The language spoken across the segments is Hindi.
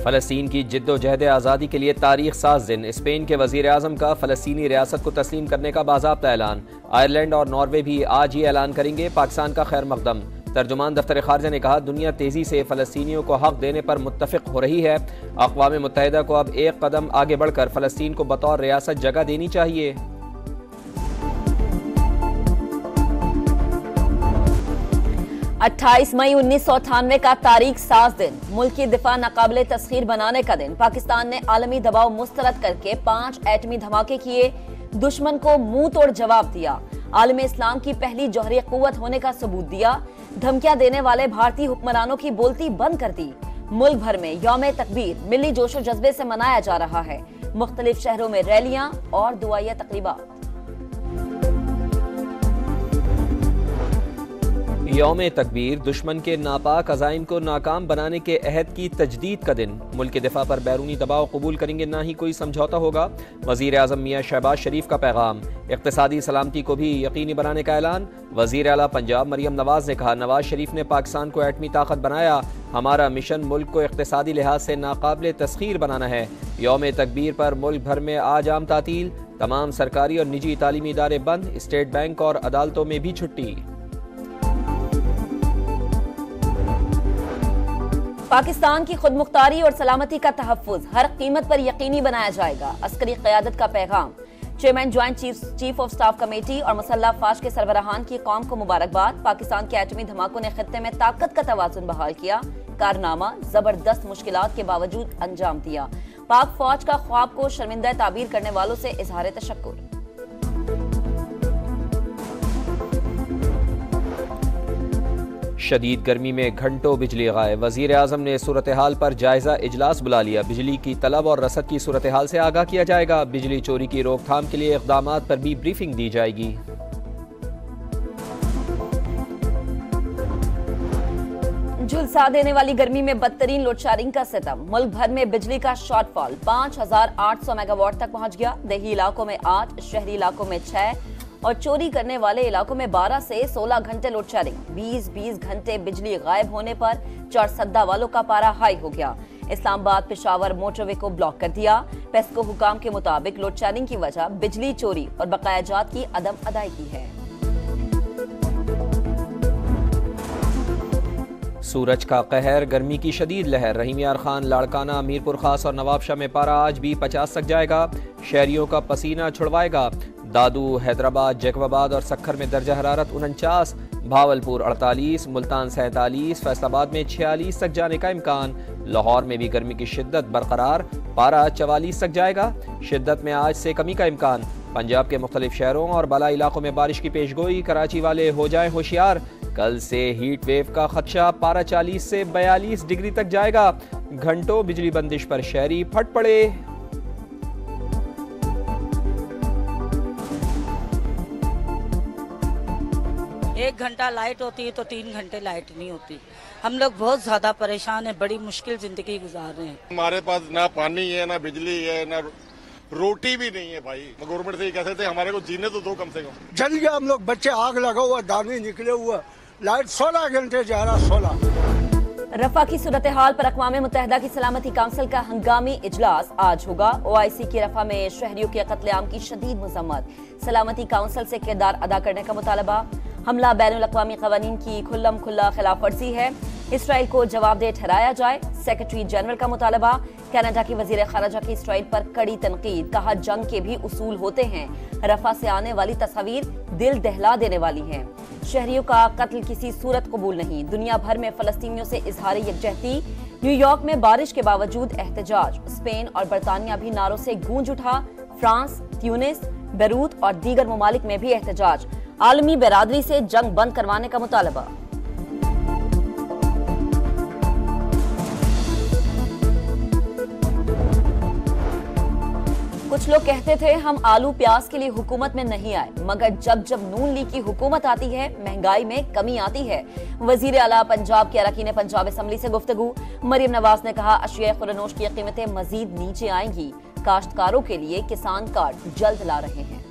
फ़लस्तीन की जिद्दोजहद आज़ादी के लिए तारीख साज दिन। स्पेन के वज़ीर आज़म का फ़लस्तीनी रियासत को तस्लीम करने का बाज़ाब्ता ऐलान। आयरलैंड और नॉर्वे भी आज ही ऐलान करेंगे पाकिस्तान का खैर मकदम। तर्जुमान दफ्तर खारजा ने कहा, दुनिया तेज़ी से फ़लस्तीनियों को हक़ देने पर मुत्तफ़िक़ हो रही है। अक़वाम मुत्तहिदा को अब एक कदम आगे बढ़कर फ़लस्तीन को बतौर रियासत जगह देनी चाहिए। 28 मई 1998 का तारीख साज दिन, मुल्क की दिफा नाकाबिले तस्खीर बनाने का दिन। पाकिस्तान ने आलमी दबाव मुस्तरद करके 5 एटमी धमाके किए, दुश्मन को मुंह तोड़ जवाब दिया। आलम इस्लाम की पहली जौहरी कुव्वत होने का सबूत दिया। धमकियां देने वाले भारतीय हुक्मरानों की बोलती बंद कर दी। मुल्क भर में यौम तकबीर मिली जोशो जज्बे से मनाया जा रहा है। मुख्तलिफ शहरों में रैलियां और दुआया तकरीबात। यौम तकबीर दुश्मन के नापाक अज़ाइम को नाकाम बनाने के अहद की तजदीद का दिन। मुल्क के दिफा पर बैरूनी दबाव कबूल करेंगे, ना ही कोई समझौता होगा। वज़ीर आज़म मियां शहबाज शरीफ का पैगाम। इक़्तिसादी सलामती को भी यकीनी बनाने का ऐलान। वज़ीर आला पंजाब मरियम नवाज ने कहा, नवाज शरीफ ने पाकिस्तान को एटमी ताकत बनाया। हमारा मिशन मुल्क को इक़्तिसादी लिहाज से नाकाबिले तस्खीर बनाना है। यौम तकबीर पर मुल्क भर में आज आम तातील। तमाम सरकारी और निजी तालीमी इदारे बंद। स्टेट बैंक और अदालतों में भी छुट्टी। पाकिस्तान की खुद मुख्तारी और सलामती का तहफ़्फ़ुज़ हर कीमत पर यकीनी बनाया जाएगा। अस्करी क़यादत का पैगाम। Chairman joint chief of staff committee और मुसल्लह अफ़वाज के सरबराहान की कौम को मुबारकबाद। पाकिस्तान के एटमी धमाकों ने खित्ते में ताकत का तवाज़ुन बहाल किया। कारनामा जबरदस्त मुश्किलात के बावजूद अंजाम दिया। पाक फौज का ख्वाब को शर्मिंदा ताबीर करने वालों से इजहार तशक्कुर। शदीद गर्मी में घंटों बिजली गायब। वज़ीर आज़म ने सूरत हाल पर जायजा इजलास बुला लिया। बिजली की तलब और रसद की सूरत हाल से आगाह किया जाएगा। बिजली चोरी की रोकथाम के लिए इक़दामात पर भी ब्रीफिंग दी जाएगी। झुलसा देने वाली गर्मी में बदतरीन लोड शेडिंग का सितम। मुल्क भर में बिजली का शॉर्टफॉल 5800 मेगावाट तक पहुंच गया। देही इलाकों में 8, शहरी इलाकों में 6 और चोरी करने वाले इलाकों में 12 से 16 घंटे लोड शेडिंग। 20 घंटे बिजली गायब होने पर चरसद्दा वालों का पारा हाई हो गया। इस्लामाबाद पेशावर मोटरवे को ब्लॉक कर दिया। पेस्को हुकाम के मुताबिक लोड शेडिंग की वजह बिजली चोरी और बकायाजात की अदम अदायगी है। सूरज का कहर, गर्मी की शदीद लहर। रहीम यार खान, लाड़काना, मीरपुर खास और नवाबशाह में पारा आज भी 50 तक जाएगा। शहरियों का पसीना छुड़वाएगा। दादू, हैदराबाद, जैकबाबाद और सक्खर में दर्जा हरारत 49, भावलपुर 48, मुल्तान 47, फैसलाबाद में 46 तक जाने का इम्कान। लाहौर में भी गर्मी की शिद्दत बरकरार, पारा 44 तक जाएगा। शिद्दत में आज से कमी का इम्कान। पंजाब के मुख्तलिफ शहरों और बाला इलाकों में बारिश की पेशगोई। कराची वाले हो जाएं होशियार, कल से हीट वेव का खदशा। पारा 40 से 42 डिग्री तक जाएगा। घंटों बिजली बंदिश पर शहरी फट पड़े। एक घंटा लाइट होती है तो 3 घंटे लाइट नहीं होती। हम लोग बहुत ज्यादा परेशान हैं, बड़ी मुश्किल जिंदगी गुजार रहे हैं। हमारे पास ना पानी है, ना बिजली है, ना रोटी भी नहीं है भाई। गवर्नमेंट से ये कहते थे हमारे को जीने तो दो कम से कम। जल गया हम लोग, बच्चे आग लगा हुआ, दाने निकले हुआ, लाइट 16 घंटे जा रहा। 16 रफा की सूरत हाल पर अक़वाम मुत्तहिदा की सलामती काउंसिल का हंगामी इजलास आज होगा। OIC की रफा में शहरियों के कत्लेआम की शदीद मज़म्मत। सलामती काउंसिल से किरदार अदा करने का मुतालबा। हमला बैनुल अक़वामी क़वानीन की खुल्लम खुल्ला खिलाफ वर्जी है। इसराइल को जवाबदेह ठहराया जाए, सेक्रेटरी जनरल का मुतालबा। कनाडा की वज़ीर ख़ारिजा की इसराइल पर कड़ी तनकीद। कहा, जंग के भी उसूल होते हैं। रफा से आने वाली तस्वीर दिल दहला देने वाली हैं। शहरियों का कत्ल किसी सूरत कबूल नहीं। दुनिया भर में फ़लस्तीनियों से इजहार यकजहती। न्यूयॉर्क में बारिश के बावजूद एहतजाज। स्पेन और बरतानिया भी नारों से गूंज उठा। फ्रांस, ट्यूनिस, बेरूत और दीगर ममालिक में भी एहतजाज। आलमी बरादरी से जंग बंद करवाने का मुतालबा। कुछ लोग कहते थे हम आलू प्याज के लिए हुकूमत में नहीं आए, मगर जब जब नून लीग की हुकूमत आती है महंगाई में कमी आती है। वजीर आला पंजाब के अरकान पंजाब असम्बली से गुफ्तगू। मरियम नवाज ने कहा, अशिया खुरनोश की कीमतें मजीद नीचे आएंगी। काश्तकारों के लिए किसान कार्ड जल्द ला रहे हैं।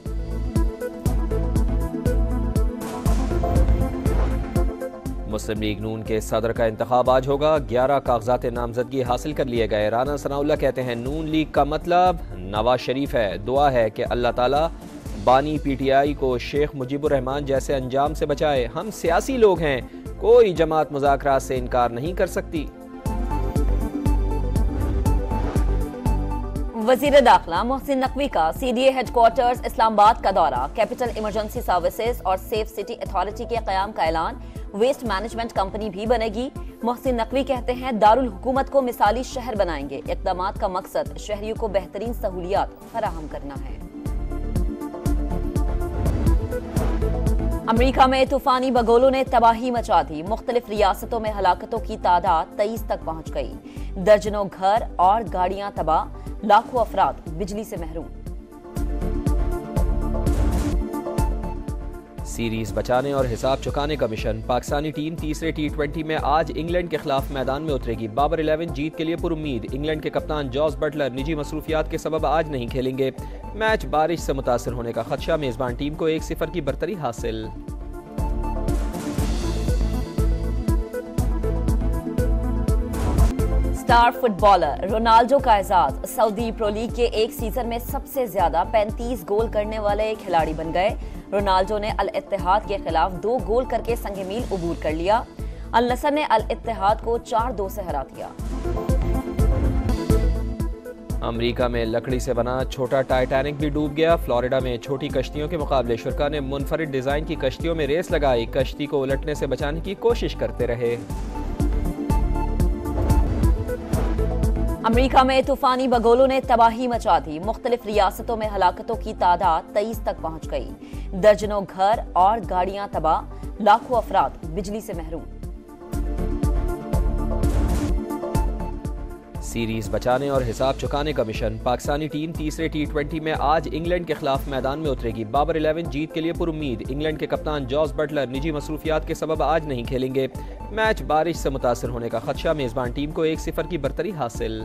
मुस्लिम लीग नून के सदर का इंतखाब आज होगा। 11 कागजात नामजदगी हासिल कर लिए गए। राना सनाउल्लाह कहते हैं नून लीग का मतलब नवाज शरीफ है। दुआ है कि अल्लाह ताला बानी PTI को शेख मुजीबुर रहमान जैसे अंजाम से बचाए। हम सियासी लोग हैं, कोई जमात मुज़ाकरात से इनकार नहीं कर सकती। वजीर दाखिला मोहसिन नकवी का CDA हेडक्वार्टर्स इस्लामाबाद का दौरा। कैपिटल इमरजेंसी सर्विसेज और सेफ सिटी अथॉरिटी के क़याम का ऐलान। वेस्ट मैनेजमेंट कंपनी भी बनेगी। मोहसिन नकवी कहते हैं दारुल हुकूमत को मिसाली शहर बनाएंगे। इक़दामात का मकसद शहरियों को बेहतरीन सहूलियात फराहम करना है। अमेरिका में तूफानी बगोलों ने तबाही मचा दी। मुख्तलिफ रियासतों में हलाकतों की तादाद 23 तक पहुंच गई। दर्जनों घर और गाड़ियां तबाह, लाखों अफराद बिजली से महरूम। सीरीज बचाने और हिसाब चुकाने का मिशन। पाकिस्तानी टीम तीसरे T20 में आज इंग्लैंड के खिलाफ मैदान में उतरेगी। बाबर 11 जीत के लिए पुरुम्मीद। इंग्लैंड के कप्तान जॉस बटलर निजी मसरूफियात के सबब आज नहीं खेलेंगे। मैच बारिश से मुतासर होने का खदशा। मेजबान टीम को 1-0 की बरतरी हासिल। स्टार फुटबॉलर रोनाल्डो का एजाज। सऊदी प्रो लीग के एक सीजन में सबसे ज्यादा 35 गोल करने वाले खिलाड़ी बन गए। रोनाल्डो ने अल इत्तेहाद के खिलाफ 2 गोल करके संगे मील उबूर कर लिया। अल नसर ने अल इत्तेहाद को 4-2 से हरा दिया। अमेरिका में लकड़ी से बना छोटा टाइटैनिक भी डूब गया। फ्लोरिडा में छोटी कश्तियों के मुकाबले शुरा ने मुनफरिद डिजाइन की कश्तियों में रेस लगाई। कश्ती को उलटने से बचाने की कोशिश करते रहे। अमेरिका में तूफानी बगोलों ने तबाही मचा दी। मुख्तलिफ रियासतों में हलाकतों की तादाद 23 तक पहुंच गई। दर्जनों घर और गाड़ियां तबाह, लाखों अफराद बिजली से महरूम। सीरीज बचाने और हिसाब चुकाने का मिशन। पाकिस्तानी टीम तीसरे T20 में आज इंग्लैंड के खिलाफ मैदान में उतरेगी। बाबर 11 जीत के लिए पुरुम्मीद। इंग्लैंड के कप्तान जॉस बटलर निजी मसरूफियात के सबब आज नहीं खेलेंगे। मैच बारिश से मुतासर होने का खदशा। मेजबान टीम को 1-0 की बरतरी हासिल।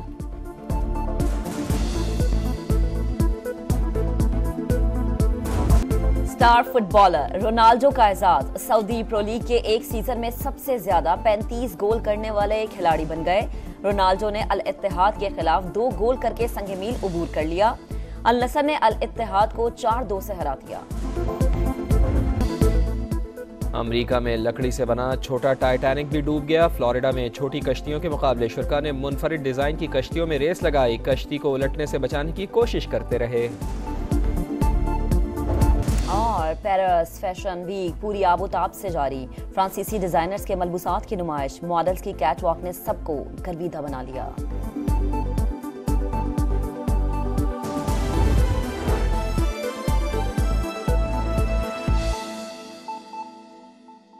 स्टार फुटबॉलर रोनाल्डो का एजाज। सऊदी प्रो लीग के एक सीजन में सबसे ज्यादा 35 गोल करने वाले खिलाड़ी बन गए। रोनाल्डो ने अल इत्तेहाद के खिलाफ 2 गोल करके संगे मील उबूर कर लिया। अल नसर ने अल इत्तेहाद को 4-2 से हरा दिया। अमेरिका में लकड़ी से बना छोटा टाइटैनिक भी डूब गया। फ्लोरिडा में छोटी कश्तियों के मुकाबले शुरा ने मुनफरिद डिजाइन की कश्तियों में रेस लगाई। कश्ती को उलटने से बचाने की कोशिश करते रहे। और पेरिस फैशन वीक पूरी आबोताब से जारी। फ्रांसीसी डिजाइनर्स के मलबूसात की नुमाइश। मॉडल्स की कैटवॉक ने सबको गर्विदा बना लिया।